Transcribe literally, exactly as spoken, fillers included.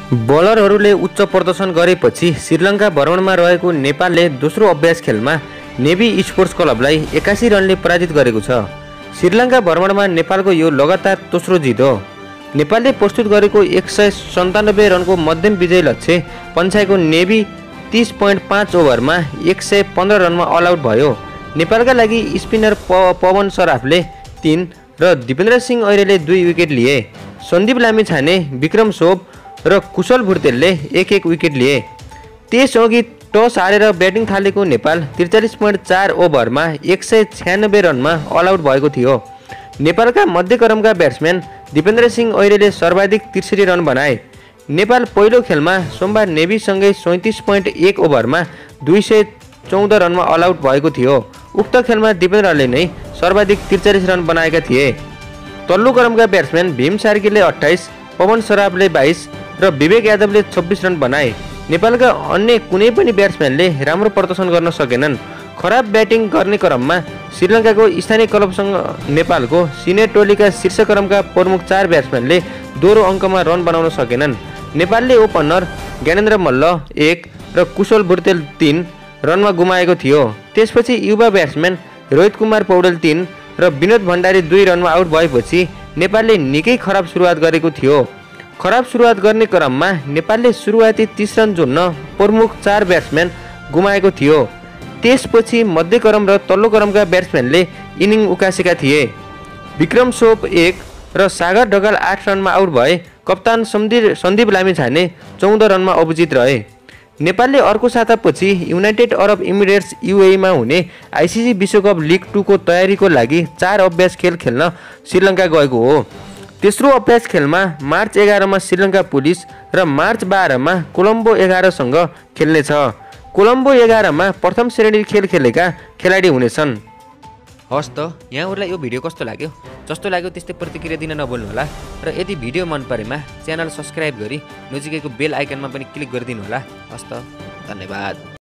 बलरहरूले उच्च प्रदर्शन गरेपछि श्रीलङ्का भ्रमणमा रहेको नेपालले दोस्रो अभ्यास खेलमा नेभी स्पोर्ट्स क्लबलाई एकासी रनले पराजित गरेको छ। श्रीलङ्का भ्रमणमा नेपालको यो लगातार दोस्रो जित हो। नेपालले प्रस्तुत गरेको एक सय सन्तानब्बे रनको मध्यम विजय लक्ष्य पन्छाएको नेभी तीस पोइन्ट पाँच ओभरमा एक सय पन्ध्र रनमा अल आउट भयो। नेपालका लागि स्पिनर प पवन सराफले तीन र दिपेन्द्र सिंह ऐरेले दुई विकेट लिए। सन्दीप लामिछाने, विक्रम सोभ र कुशल भुर्तेलले एक एक विकेट लिए। त्यसअघि टस हारेर ब्याटिङ थालेको नेपाल त्रिचालिस पोइन्ट चार ओभरमा एक सय छ्यानब्बे रनमा अल आउट भएको थियो। नेपालका मध्यक्रमका ब्याट्सम्यान दिपेन्द्र सिंह ऐरेले सर्वाधिक त्रिसठी रन बनाए। नेपाल पहिलो खेलमा सोमबार नेभीसँगै सैँतिस पोइन्ट एक ओभरमा दुई सय चौध रनमा अल आउट भएको थियो। उक्त खेलमा दिपेन्द्रले नै सर्वाधिक त्रिचालिस रन बनाएका थिए। तल्लो क्रमका ब्याट्सम्यान भीम सार्कीले अट्ठाइस, पवन सराफले बाइस र विवेक यादवले छब्बिस रन बनाए। नेपालका अन्य कुनै पनि ब्याट्सम्यानले राम्रो प्रदर्शन गर्न सकेनन्। खराब ब्याटिङ गर्ने क्रममा श्रीलङ्काको स्थानीय क्लबसँग नेपालको सिनियर टोलीका शीर्ष क्रमका प्रमुख चार ब्याट्सम्यानले दोहोरो अङ्कमा रन बनाउन सकेनन्। नेपालले ओपनर ज्ञानेन्द्र मल्ल एक र कुशल भुर्तेल तीन रनमा गुमाएको थियो। त्यसपछि युवा ब्याट्सम्यान रोहित कुमार पौडेल तीन र विनोद भण्डारी दुई रनमा आउट भएपछि नेपालले निकै खराब सुरुवात गरेको थियो। खराब सुरुवात गर्ने क्रममा नेपालले सुरुवाती तीस रन जोड्न प्रमुख चार ब्याट्सम्यान गुमाएको थियो। त्यसपछि मध्यक्रम र तल्लो क्रमका ब्याट्सम्यानले इनिङ उकासेका थिए। विक्रम सोभ एक र सागर ढकाल आठ रनमा आउट भए। कप्तान सन्दीप सन्दीप लामिछाने चौध रनमा अविजित रहे। नेपालले अर्को सातापछि युनाइटेड अरब इमिरेट्स युएईमा हुने आइसिसी विश्वकप लिग टूको तयारीको लागि चार अभ्यास खेल खेल्न श्रीलङ्का गएको हो। तेस्रो अभ्यास खेलमा मार्च एघारमा श्रीलङ्का पुलिस र मार्च बाह्रमा कोलम्बो एघारसँग खेल्नेछ। कोलम्बो एघारमा प्रथम श्रेणी खेल खेलेका खेलाडी हुनेछन्। हस् त यहाँहरूलाई यो भिडियो कस्तो लाग्यो? जस्तो लाग्यो त्यस्तै प्रतिक्रिया दिन नभुल्नुहोला र यदि भिडियो मन परेमा च्यानल सब्सक्राइब गरी नजिकैको बेल आइकनमा पनि क्लिक गरिदिनु होला। हस् त, धन्यवाद।